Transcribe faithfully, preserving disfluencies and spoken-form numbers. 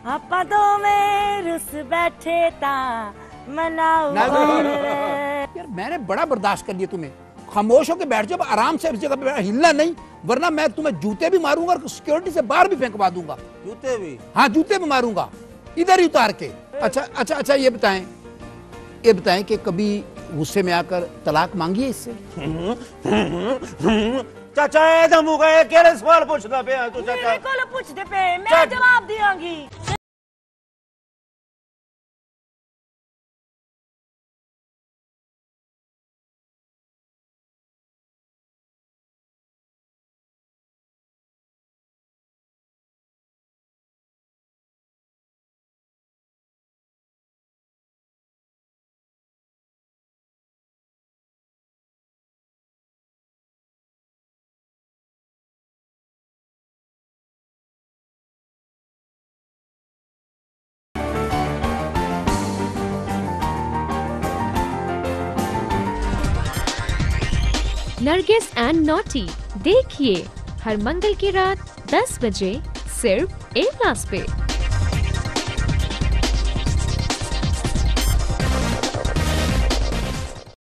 ਆਪਾਂ ਦੋਵੇਂ रुस बैठे ता मनाओ। यार मैंने बड़ा बर्दाश्त कर लिया तुम्हें, खामोश होकर बैठ जाओ आराम से, इस जगह पे हिलना नहीं, वरना मैं तुम्हें जूते भी मारूंगा और सिक्योरिटी से बाहर भी फेंकवा दूंगा। जूते भी? हाँ जूते भी मारूंगा, इधर ही उतार के। अच्छा अच्छा अच्छा ये बताएं, ये बताएं कि कभी गुस्से में आकर तलाक मांगी है इससे? चाचा ए दमू गए केड़े सवाल पूछदा पे तू चाचा? मेरे कोल पूछदे पे मैं जवाब दियांगी। नरगिस एंड नॉटी देखिए हर मंगल की रात दस बजे सिर्फ ए प्लस पे।